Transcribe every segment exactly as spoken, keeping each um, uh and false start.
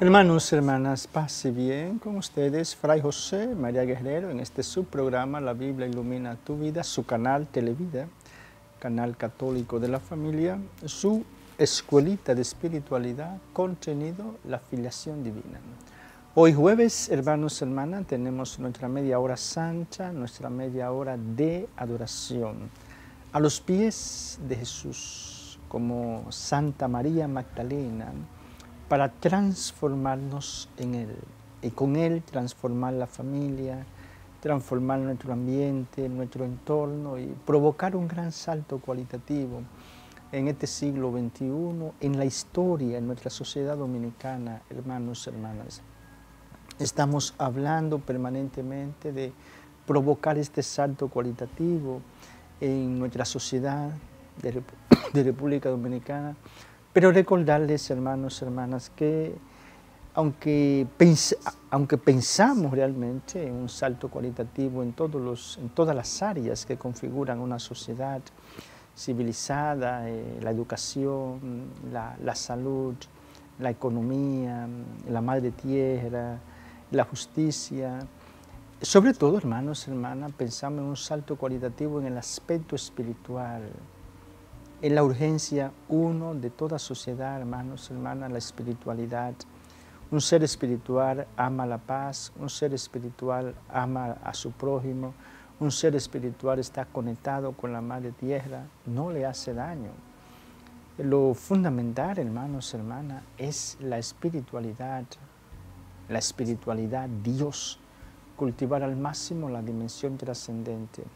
Hermanos, hermanas, paz y bien con ustedes, Fray José María Guerrero, en este subprograma La Biblia Ilumina Tu Vida, su canal Televida, canal católico de la familia, su escuelita de espiritualidad, contenido, la filiación divina. Hoy jueves, hermanos, hermanas, tenemos nuestra media hora santa, nuestra media hora de adoración, a los pies de Jesús, como Santa María Magdalena, para transformarnos en Él y con Él transformar la familia, transformar nuestro ambiente, nuestro entorno y provocar un gran salto cualitativo en este siglo veintiuno, en la historia, en nuestra sociedad dominicana, hermanos, hermanas. Estamos hablando permanentemente de provocar este salto cualitativo en nuestra sociedad de, Rep de República Dominicana, pero recordarles, hermanos, hermanas, que aunque, pens aunque pensamos realmente en un salto cualitativo en, todos los, en todas las áreas que configuran una sociedad civilizada, eh, la educación, la, la salud, la economía, la madre tierra, la justicia, sobre todo, hermanos, hermanas, pensamos en un salto cualitativo en el aspecto espiritual, en la urgencia, uno, de toda sociedad, hermanos, hermanas, la espiritualidad. Un ser espiritual ama la paz, un ser espiritual ama a su prójimo, un ser espiritual está conectado con la madre tierra, no le hace daño. Lo fundamental, hermanos, hermanas, es la espiritualidad, la espiritualidad, Dios, cultivar al máximo la dimensión trascendente.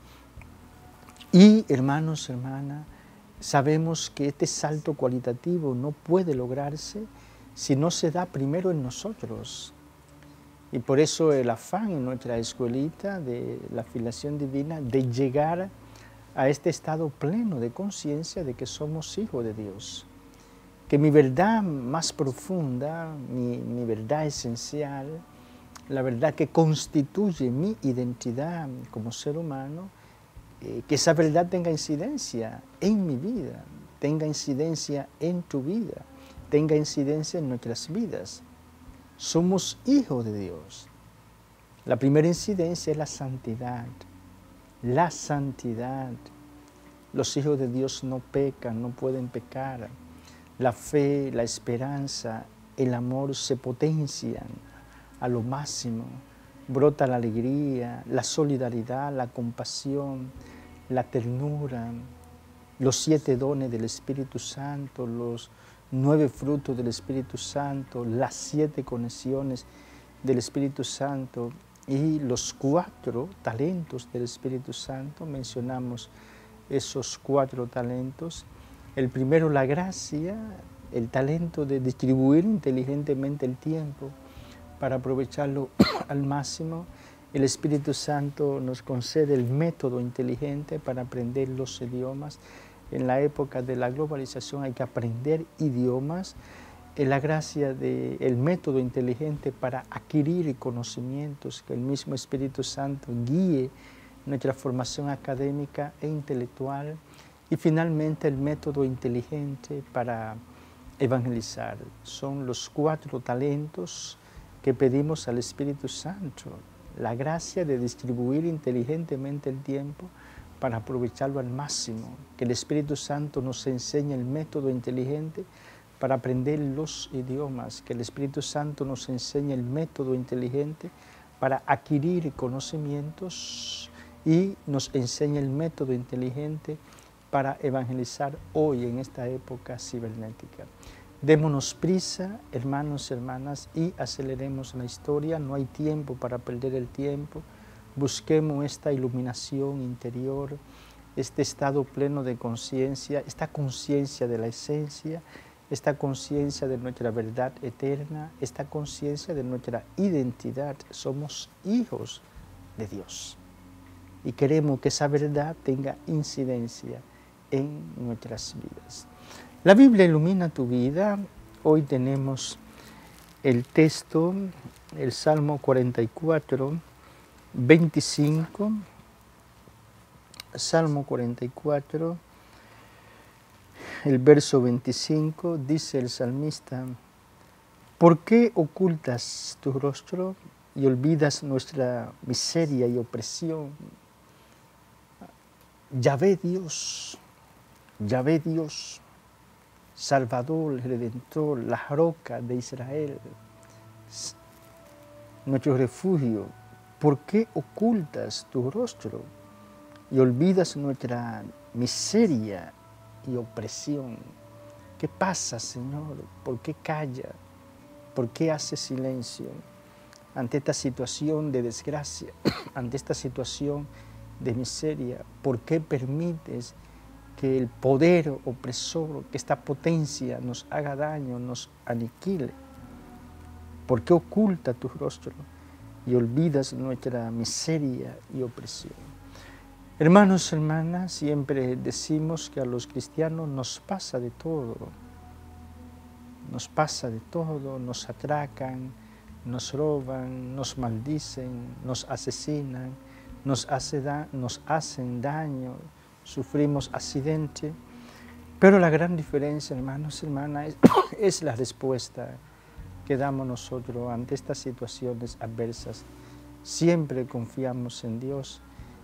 Y, hermanos, hermanas, sabemos que este salto cualitativo no puede lograrse si no se da primero en nosotros. Y por eso el afán en nuestra escuelita de la filiación divina de llegar a este estado pleno de conciencia de que somos hijos de Dios. Que mi verdad más profunda, mi, mi verdad esencial, la verdad que constituye mi identidad como ser humano, eh, que esa verdad tenga incidencia en mi vida, tenga incidencia en tu vida, tenga incidencia en nuestras vidas. Somos hijos de Dios. La primera incidencia es la santidad. La santidad. Los hijos de Dios no pecan, no pueden pecar. La fe, la esperanza, el amor se potencian a lo máximo. Brota la alegría, la solidaridad, la compasión, la ternura, los siete dones del Espíritu Santo, los nueve frutos del Espíritu Santo, las siete conexiones del Espíritu Santo y los cuatro talentos del Espíritu Santo. Mencionamos esos cuatro talentos. El primero, la gracia, el talento de distribuir inteligentemente el tiempo para aprovecharlo al máximo. El Espíritu Santo nos concede el método inteligente para aprender los idiomas. En la época de la globalización hay que aprender idiomas. En la gracia del método inteligente para adquirir conocimientos, que el mismo Espíritu Santo guíe nuestra formación académica e intelectual. Y finalmente el método inteligente para evangelizar. Son los cuatro talentos que pedimos al Espíritu Santo. La gracia de distribuir inteligentemente el tiempo para aprovecharlo al máximo. Que el Espíritu Santo nos enseñe el método inteligente para aprender los idiomas. Que el Espíritu Santo nos enseñe el método inteligente para adquirir conocimientos y nos enseñe el método inteligente para evangelizar hoy en esta época cibernética. Démonos prisa, hermanos y hermanas, y aceleremos la historia. No hay tiempo para perder el tiempo. Busquemos esta iluminación interior, este estado pleno de conciencia, esta conciencia de la esencia, esta conciencia de nuestra verdad eterna, esta conciencia de nuestra identidad. Somos hijos de Dios y queremos que esa verdad tenga incidencia en nuestras vidas. La Biblia ilumina tu vida. Hoy tenemos el texto, el Salmo cuarenta y cuatro, veinticinco, Salmo cuarenta y cuatro, el verso veinticinco, dice el salmista: ¿Por qué ocultas tu rostro y olvidas nuestra miseria y opresión? Yahvé Dios, Yahvé Dios, Salvador, Redentor, la roca de Israel, nuestro refugio, ¿por qué ocultas tu rostro y olvidas nuestra miseria y opresión? ¿Qué pasa, Señor? ¿Por qué calla? ¿Por qué hace silencio ante esta situación de desgracia, ante esta situación de miseria? ¿Por qué permites que el poder opresor, que esta potencia nos haga daño, nos aniquile? ¿Por qué oculta tu rostro y olvidas nuestra miseria y opresión? Hermanos, hermanas, siempre decimos que a los cristianos nos pasa de todo. Nos pasa de todo, nos atracan, nos roban, nos maldicen, nos asesinan, nos, hace da nos hacen daño, sufrimos accidente. Pero la gran diferencia, hermanos, hermanas, es, es la respuesta que damos nosotros ante estas situaciones adversas. Siempre confiamos en Dios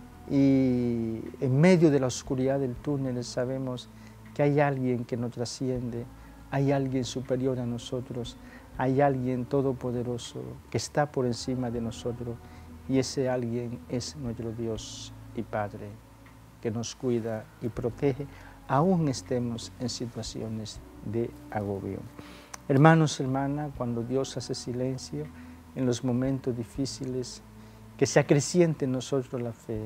y en medio de la oscuridad del túnel sabemos que hay alguien que nos trasciende, hay alguien superior a nosotros, hay alguien todopoderoso que está por encima de nosotros y ese alguien es nuestro Dios y Padre que nos cuida y protege aún estemos en situaciones de agobio. Hermanos, hermanas, cuando Dios hace silencio en los momentos difíciles, que se acreciente en nosotros la fe.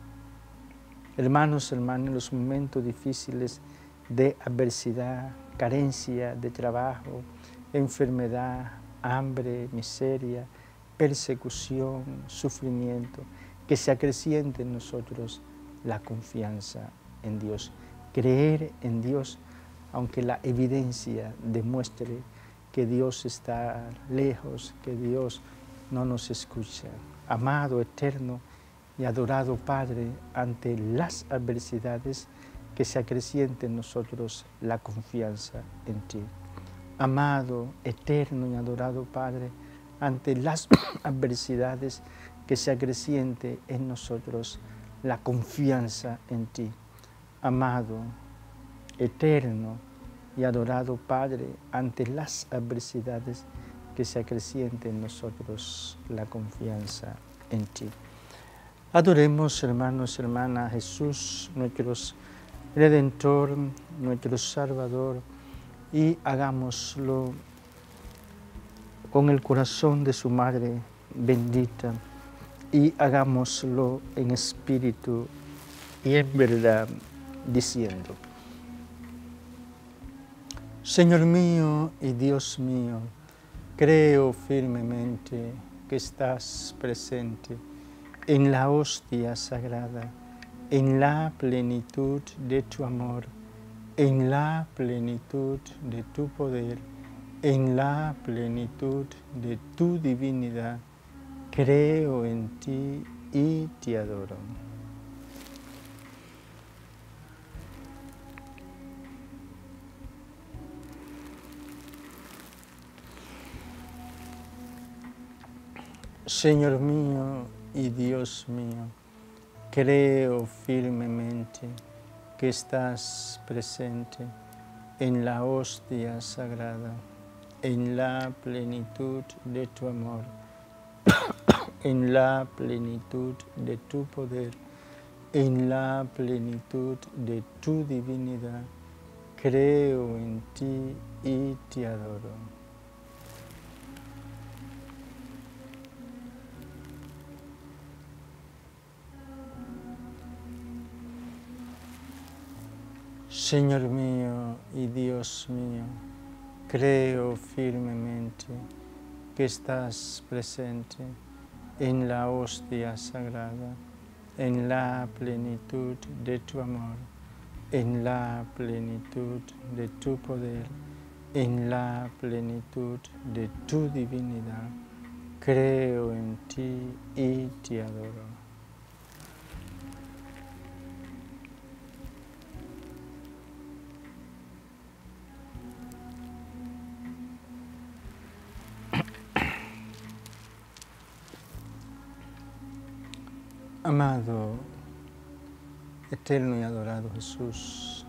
Hermanos, hermanas, en los momentos difíciles de adversidad, carencia de trabajo, enfermedad, hambre, miseria, persecución, sufrimiento, que se acreciente en nosotros la confianza en Dios. Creer en Dios, aunque la evidencia demuestre que Dios está lejos, que Dios no nos escucha. Amado, eterno y adorado Padre, ante las adversidades, que se acreciente en nosotros la confianza en ti. Amado, eterno y adorado Padre, ante las adversidades, que se acreciente en nosotros la confianza en ti. Amado, eterno y adorado Padre, ante las adversidades, que se acreciente en nosotros la confianza en ti. Adoremos, hermanos y hermanas, a Jesús, nuestro Redentor, nuestro Salvador, y hagámoslo con el corazón de su Madre bendita, y hagámoslo en espíritu y en verdad, diciendo: Señor mío y Dios mío, creo firmemente que estás presente en la hostia sagrada, en la plenitud de tu amor, en la plenitud de tu poder, en la plenitud de tu divinidad. Creo en ti y te adoro. Señor mío y Dios mío, creo firmemente que estás presente en la hostia sagrada, en la plenitud de tu amor, en la plenitud de tu poder, en la plenitud de tu divinidad. Creo en ti y te adoro. Señor mío y Dios mío, creo firmemente que estás presente en la hostia sagrada, en la plenitud de tu amor, en la plenitud de tu poder, en la plenitud de tu divinidad. Creo en ti y te adoro. Amado, eterno y adorado Jesús,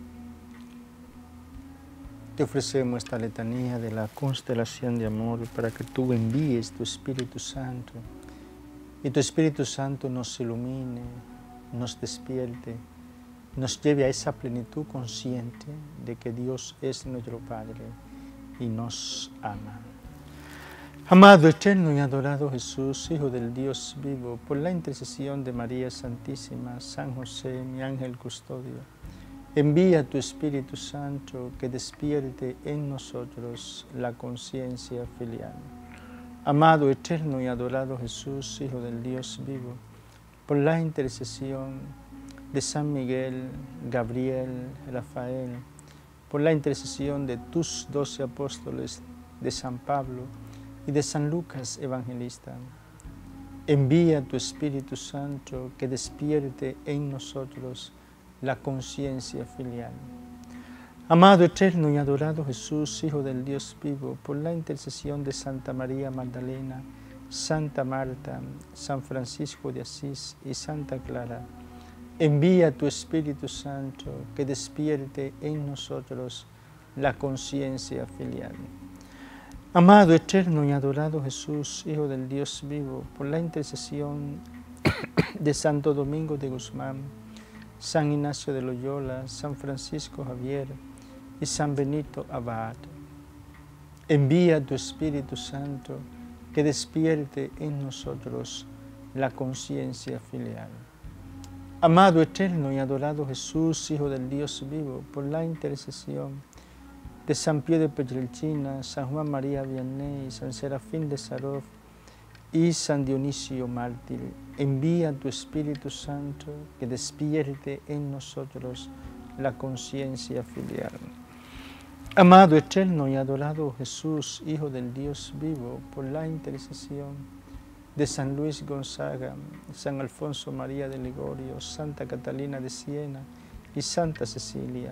te ofrecemos esta letanía de la constelación de amor para que tú envíes tu Espíritu Santo y tu Espíritu Santo nos ilumine, nos despierte, nos lleve a esa plenitud consciente de que Dios es nuestro Padre y nos ama. Amado, eterno y adorado Jesús, Hijo del Dios vivo, por la intercesión de María Santísima, San José, mi ángel custodio, envía tu Espíritu Santo que despierte en nosotros la conciencia filial. Amado, eterno y adorado Jesús, Hijo del Dios vivo, por la intercesión de San Miguel, Gabriel, Rafael, por la intercesión de tus doce apóstoles, de San Pablo y de San Lucas Evangelista, envía tu Espíritu Santo que despierte en nosotros la conciencia filial. Amado, eterno y adorado Jesús, Hijo del Dios vivo, por la intercesión de Santa María Magdalena, Santa Marta, San Francisco de Asís y Santa Clara, envía tu Espíritu Santo que despierte en nosotros la conciencia filial. Amado, eterno y adorado Jesús, Hijo del Dios vivo, por la intercesión de Santo Domingo de Guzmán, San Ignacio de Loyola, San Francisco Javier y San Benito Abad, envía tu Espíritu Santo que despierte en nosotros la conciencia filial. Amado, eterno y adorado Jesús, Hijo del Dios vivo, por la intercesión de San Pío de Petrelcina, San Juan María Vianney, San Serafín de Sarov y San Dionisio Mártir, envía tu Espíritu Santo que despierte en nosotros la conciencia filial. Amado, eterno y adorado Jesús, Hijo del Dios vivo, por la intercesión de San Luis Gonzaga, San Alfonso María de Ligorio, Santa Catalina de Siena y Santa Cecilia,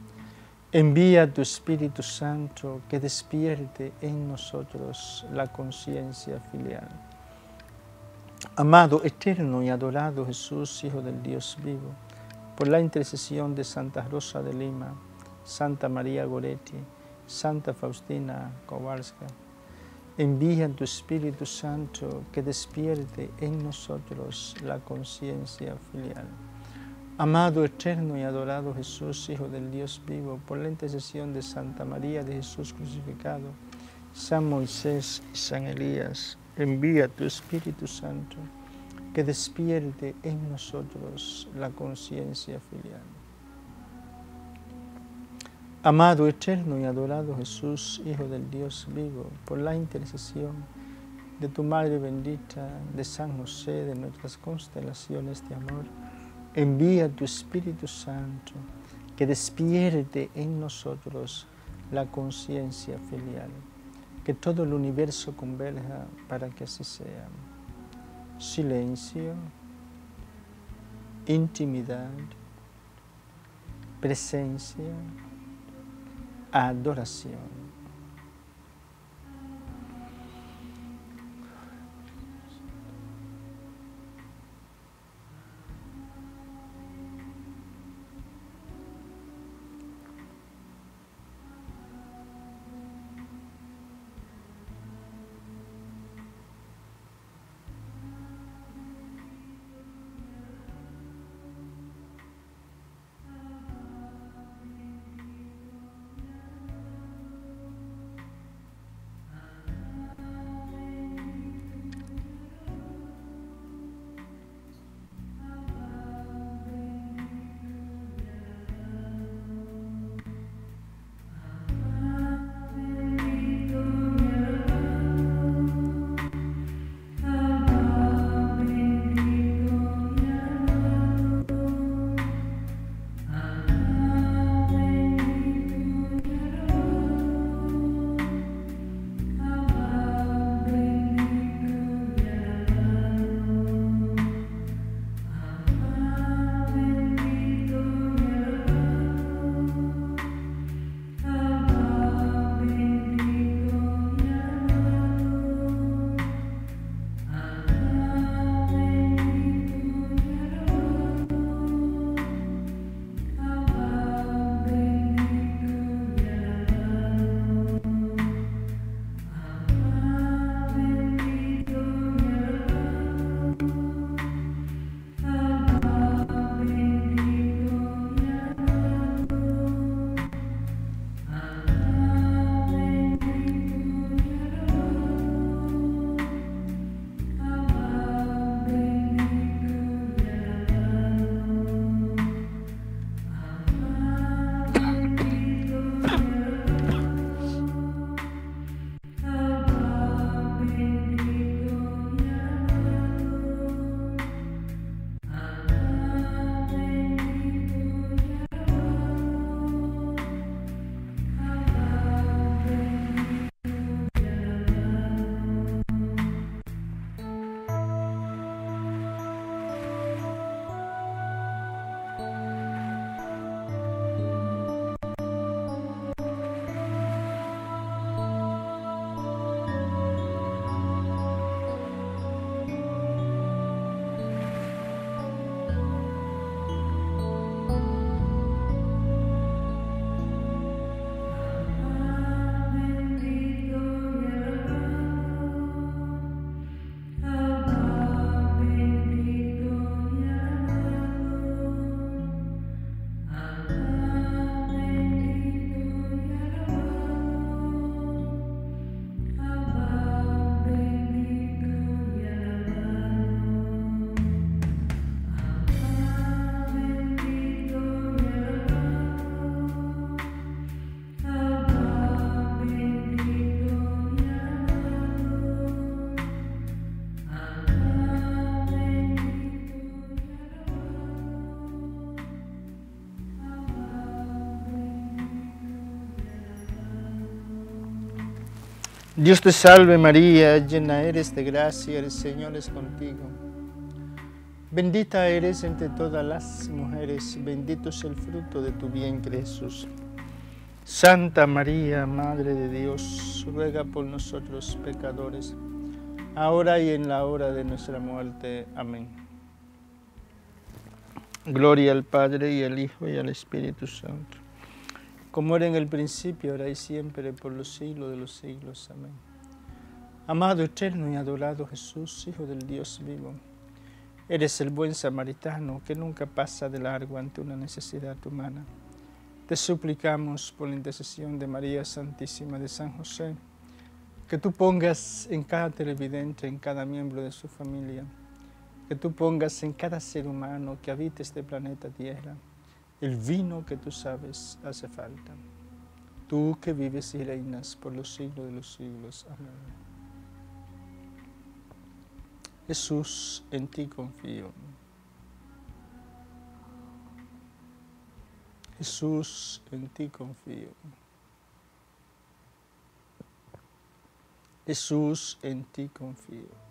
envía tu Espíritu Santo que despierte en nosotros la conciencia filial. Amado, eterno y adorado Jesús, Hijo del Dios vivo, por la intercesión de Santa Rosa de Lima, Santa María Goretti, Santa Faustina Kowalska, envía tu Espíritu Santo que despierte en nosotros la conciencia filial. Amado, eterno y adorado Jesús, Hijo del Dios vivo, por la intercesión de Santa María de Jesús crucificado, San Moisés y San Elías, envía tu Espíritu Santo que despierte en nosotros la conciencia filial. Amado, eterno y adorado Jesús, Hijo del Dios vivo, por la intercesión de tu Madre bendita, de San José, de nuestras constelaciones de amor, envía tu Espíritu Santo que despierte en nosotros la conciencia filial. Que todo el universo converja para que así sea. Silencio, intimidad, presencia, adoración. Dios te salve María, llena eres de gracia, el Señor es contigo. Bendita eres entre todas las mujeres, bendito es el fruto de tu vientre Jesús. Santa María, Madre de Dios, ruega por nosotros pecadores, ahora y en la hora de nuestra muerte. Amén. Gloria al Padre, y al Hijo, y al Espíritu Santo, como era en el principio, ahora y siempre, por los siglos de los siglos. Amén. Amado, eterno y adorado Jesús, Hijo del Dios vivo, eres el buen samaritano que nunca pasa de largo ante una necesidad humana. Te suplicamos por la intercesión de María Santísima, de San José, que tú pongas en cada televidente, en cada miembro de su familia, que tú pongas en cada ser humano que habite este planeta Tierra, el vino que tú sabes hace falta. Tú que vives y reinas por los siglos de los siglos. Amén. Jesús, en ti confío. Jesús, en ti confío. Jesús, en ti confío.